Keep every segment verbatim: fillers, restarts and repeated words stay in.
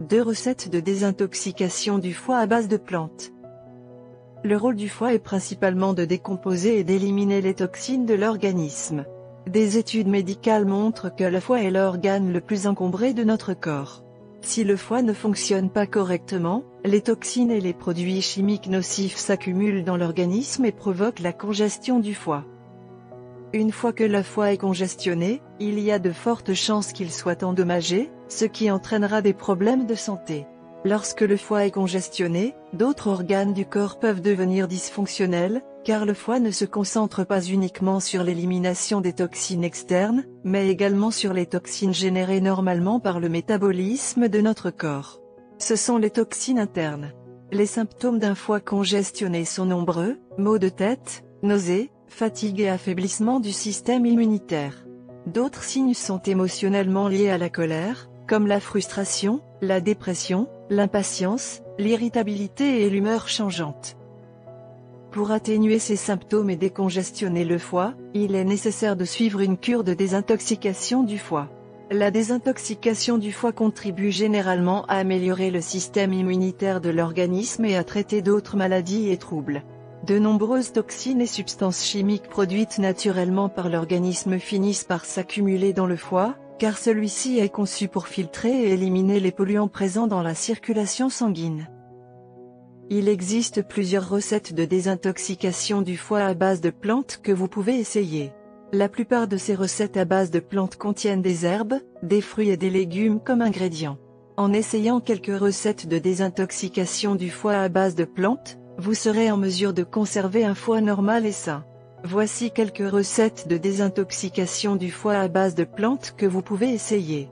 deux recettes de désintoxication du foie à base de plantes. Le rôle du foie est principalement de décomposer et d'éliminer les toxines de l'organisme. Des études médicales montrent que le foie est l'organe le plus encombré de notre corps. Si le foie ne fonctionne pas correctement, les toxines et les produits chimiques nocifs s'accumulent dans l'organisme et provoquent la congestion du foie. Une fois que le foie est congestionné, il y a de fortes chances qu'il soit endommagé, ce qui entraînera des problèmes de santé. Lorsque le foie est congestionné, d'autres organes du corps peuvent devenir dysfonctionnels, car le foie ne se concentre pas uniquement sur l'élimination des toxines externes, mais également sur les toxines générées normalement par le métabolisme de notre corps. Ce sont les toxines internes. Les symptômes d'un foie congestionné sont nombreux: maux de tête, nausées, fatigue et affaiblissement du système immunitaire. D'autres signes sont émotionnellement liés à la colère, comme la frustration, la dépression, l'impatience, l'irritabilité et l'humeur changeante. Pour atténuer ces symptômes et décongestionner le foie, il est nécessaire de suivre une cure de désintoxication du foie. La désintoxication du foie contribue généralement à améliorer le système immunitaire de l'organisme et à traiter d'autres maladies et troubles. De nombreuses toxines et substances chimiques produites naturellement par l'organisme finissent par s'accumuler dans le foie, car celui-ci est conçu pour filtrer et éliminer les polluants présents dans la circulation sanguine. Il existe plusieurs recettes de désintoxication du foie à base de plantes que vous pouvez essayer. La plupart de ces recettes à base de plantes contiennent des herbes, des fruits et des légumes comme ingrédients. En essayant quelques recettes de désintoxication du foie à base de plantes, vous serez en mesure de conserver un foie normal et sain. Voici quelques recettes de désintoxication du foie à base de plantes que vous pouvez essayer.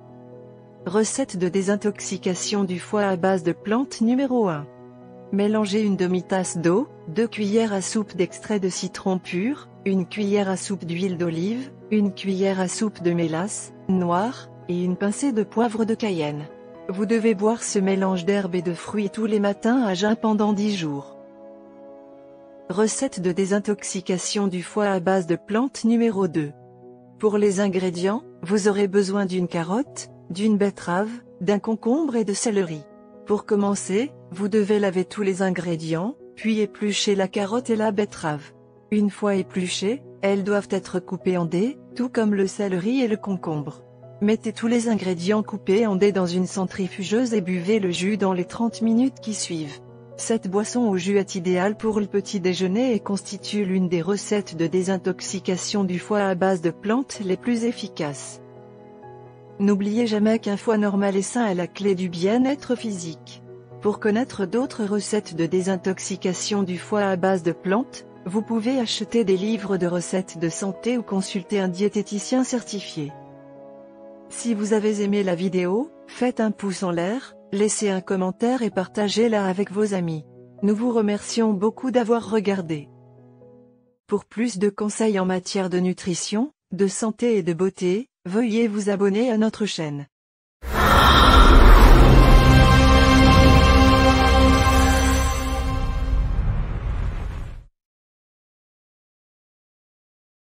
Recette de désintoxication du foie à base de plantes numéro un. Mélangez une demi-tasse d'eau, deux cuillères à soupe d'extrait de citron pur, une cuillère à soupe d'huile d'olive, une cuillère à soupe de mélasse noire, et une pincée de poivre de Cayenne. Vous devez boire ce mélange d'herbes et de fruits tous les matins à jeun pendant dix jours. Recette de désintoxication du foie à base de plantes numéro deux. Pour les ingrédients, vous aurez besoin d'une carotte, d'une betterave, d'un concombre et de céleri. Pour commencer, vous devez laver tous les ingrédients, puis éplucher la carotte et la betterave. Une fois épluchées, elles doivent être coupées en dés, tout comme le céleri et le concombre. Mettez tous les ingrédients coupés en dés dans une centrifugeuse et buvez le jus dans les trente minutes qui suivent. Cette boisson au jus est idéale pour le petit déjeuner et constitue l'une des recettes de désintoxication du foie à base de plantes les plus efficaces. N'oubliez jamais qu'un foie normal et sain est la clé du bien-être physique. Pour connaître d'autres recettes de désintoxication du foie à base de plantes, vous pouvez acheter des livres de recettes de santé ou consulter un diététicien certifié. Si vous avez aimé la vidéo, faites un pouce en l'air, laissez un commentaire et partagez-la avec vos amis. Nous vous remercions beaucoup d'avoir regardé. Pour plus de conseils en matière de nutrition, de santé et de beauté, veuillez vous abonner à notre chaîne.